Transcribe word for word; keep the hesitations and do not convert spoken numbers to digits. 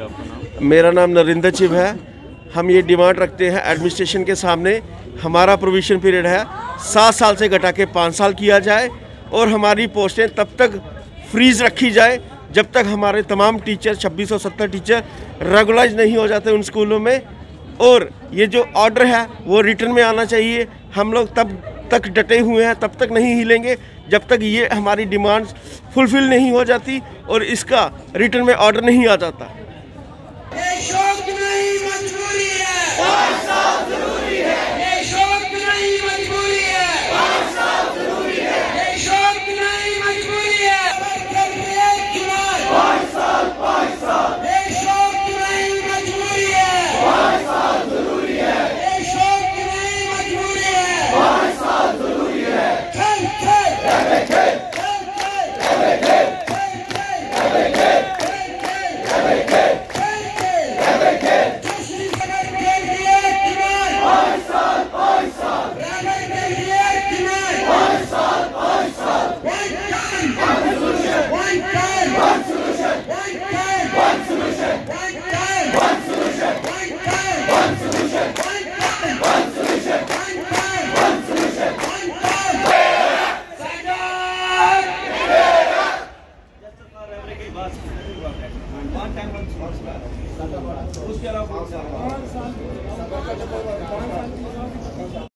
आपका नाम? मेरा नाम नरेंद्र चिब है। हम ये डिमांड रखते हैं एडमिनिस्ट्रेशन के सामने, हमारा प्रोविजन पीरियड है सात साल से घटा के पाँच साल किया जाए और हमारी पोस्टें तब तक फ्रीज रखी जाए जब तक हमारे तमाम टीचर छब्बीस सौ सत्तर टीचर रेगुलाइज नहीं हो जाते उन स्कूलों में। और ये जो ऑर्डर है वो रिटर्न में आना चाहिए। हम लोग तब तक डटे हुए हैं, तब तक नहीं हिलेंगे जब तक ये हमारी डिमांड्स फुलफिल नहीं हो जाती और इसका रिटर्न में ऑर्डर नहीं आ जाता। उसके अलावा